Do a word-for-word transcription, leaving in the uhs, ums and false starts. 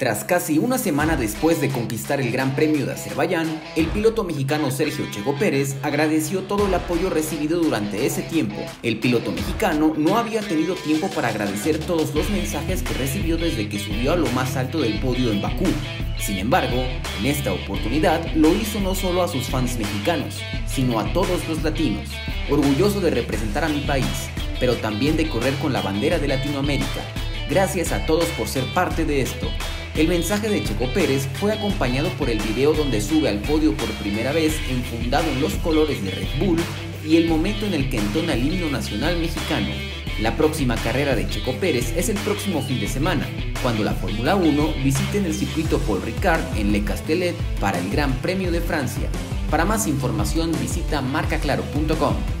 Tras casi una semana después de conquistar el Gran Premio de Azerbaiyán, el piloto mexicano Sergio Checo Pérez agradeció todo el apoyo recibido durante ese tiempo. El piloto mexicano no había tenido tiempo para agradecer todos los mensajes que recibió desde que subió a lo más alto del podio en Bakú. Sin embargo, en esta oportunidad lo hizo no solo a sus fans mexicanos, sino a todos los latinos. Orgulloso de representar a mi país, pero también de correr con la bandera de Latinoamérica. Gracias a todos por ser parte de esto. El mensaje de Checo Pérez fue acompañado por el video donde sube al podio por primera vez enfundado en los colores de Red Bull y el momento en el que entona el himno nacional mexicano. La próxima carrera de Checo Pérez es el próximo fin de semana, cuando la Fórmula uno visite en el circuito Paul Ricard en Le Castellet para el Gran Premio de Francia. Para más información visita marca claro punto com.